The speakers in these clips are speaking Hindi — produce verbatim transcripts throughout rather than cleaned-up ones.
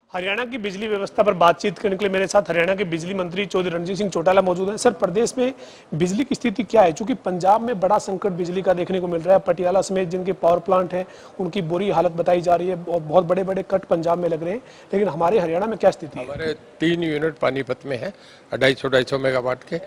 हरियाणा की बिजली व्यवस्था पर बातचीत करने के लिए मेरे साथ हरियाणा के बिजली मंत्री चौधरी रणजीत सिंह चौटाला मौजूद हैं। सर, प्रदेश में बिजली की स्थिति क्या है? क्योंकि पंजाब में बड़ा संकट बिजली का देखने को मिल रहा है। पटियाला समेत जिनके पावर प्लांट हैं उनकी बुरी हालत बताई जा रही है और बहुत बड़े बड़े कट पंजाब में लग रहे हैं, लेकिन हमारे हरियाणा में क्या स्थिति है? हमारे तीन यूनिट पानीपत में है ढाई सौ ढाई सौ मेगावाट के,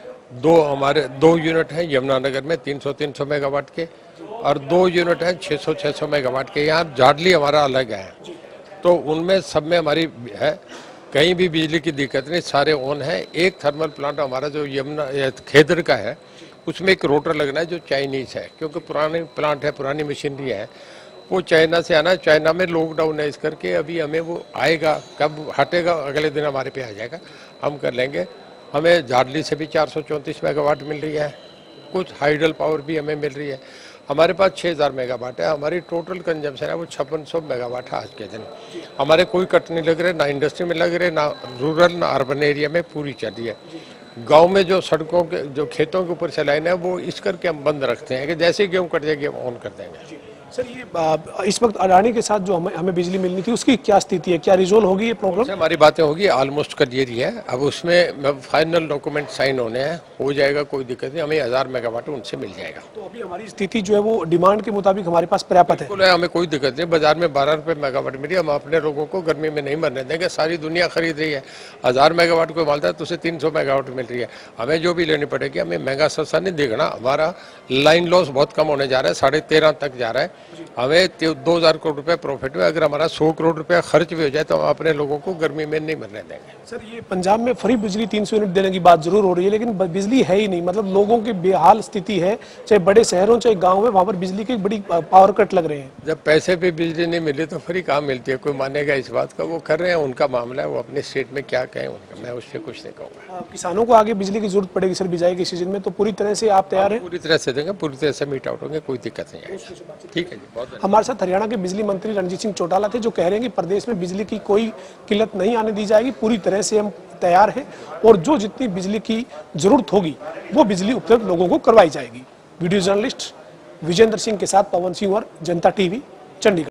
दो हमारे दो यूनिट हैं यमुनानगर में तीन सौ तीन सौ मेगावाट के और दो यूनिट हैं छः सौ छः सौ मेगावाट के। यहाँ जाडली हमारा अलग है, तो उनमें सब में हमारी है, कहीं भी बिजली की दिक्कत नहीं, सारे ऑन है। एक थर्मल प्लांट हमारा जो यमुना खेदर का है उसमें एक रोटर लगना है जो चाइनीज़ है, क्योंकि पुराने प्लांट है, पुरानी मशीनरी है, वो चाइना से आना। चाइना में लॉकडाउन है, इस करके अभी हमें वो आएगा, कब हटेगा अगले दिन हमारे पे आ जाएगा, हम कर लेंगे। हमें झाडली से भी चार सौ चौंतीस मेगावाट मिल रही है, कुछ हाइडल पावर भी हमें मिल रही है। हमारे पास छः हज़ार मेगावाट है, हमारी टोटल कंजम्पशन है वो छप्पन सौ मेगावाट है आज के दिन। हमारे कोई कट नहीं लग रहे, ना इंडस्ट्री में लग रहे, ना रूरल ना अर्बन एरिया में पूरी चल रही है। गांव में जो सड़कों के जो खेतों के ऊपर से लाइन है वो इस करके हम बंद रखते हैं कि जैसे ही गेहूँ कट जाएगी हम ऑन कर देंगे। सर, ये इस वक्त अडानी के साथ जो हमें हमें बिजली मिलनी थी उसकी क्या स्थिति है? क्या रिजोल्व होगी ये प्रॉब्लम? हमारी बातें होगी, ऑलमोस्ट क्लियर ही है। अब उसमें फाइनल डॉक्यूमेंट साइन होने हैं, हो जाएगा, कोई दिक्कत नहीं। हमें हज़ार मेगावाट उनसे मिल जाएगा। तो अभी हमारी स्थिति जो है वो डिमांड के मुताबिक हमारे पास पर्याप्त है। है हमें कोई दिक्कत नहीं। बाजार में बारह रुपये मेगावाट मिली, हम अपने लोगों को गर्मी में नहीं मरने देंगे। सारी दुनिया खरीद रही है, हज़ार मेगावाट कोई मालता है तो उसे तीन सौ मेगावाट मिल रही है। हमें जो भी लेनी पड़ेगी, हमें महंगा सस्ता नहीं देखना। हमारा लाइन लॉस बहुत कम होने जा रहा है, साढ़े तेरह तक जा रहा है। हमें दो हजार करोड़ रुपए प्रॉफिट में, अगर हमारा सौ करोड़ रुपया खर्च भी हो जाए तो हम अपने लोगों को गर्मी में नहीं मरने देंगे। सर, ये पंजाब में फ्री बिजली तीन सौ यूनिट देने की बात जरूर हो रही है, लेकिन बिजली है ही नहीं। मतलब लोगों की बेहाल स्थिति है, चाहे बड़े शहरों चाहे गाँव में, वहाँ पर बिजली की बड़ी पावर कट लग रहे हैं। जब पैसे पे बिजली नहीं मिली तो फ्री कहाँ मिलती है? कोई मानेगा इस बात का? वो कर रहे हैं, उनका मामला है, वो अपने स्टेट में क्या कहें उनका, मैं उससे कुछ नहीं कहूँगा। किसानों को आगे बिजली की जरूरत पड़ेगी सर बिजाई के सीजन में, तो पूरी तरह से आप तैयार हैं? पूरी तरह से देंगे, पूरी तरह से मीट आउट होंगे, कोई दिक्कत नहीं है। ठीक है जी, बहुत। हमारे साथ हरियाणा के बिजली मंत्री रणजीत सिंह चौटाला थे, जो कह रहे हैं कि प्रदेश में बिजली की कोई किल्लत नहीं आने दी जाएगी, पूरी तरह से हम तैयार हैं और जो जितनी बिजली की जरूरत होगी वो बिजली उपलब्ध लोगों को करवाई जाएगी। वीडियो जर्नलिस्ट विजेंद्र सिंह के साथ पवन सिंह और जनता टीवी, चंडीगढ़।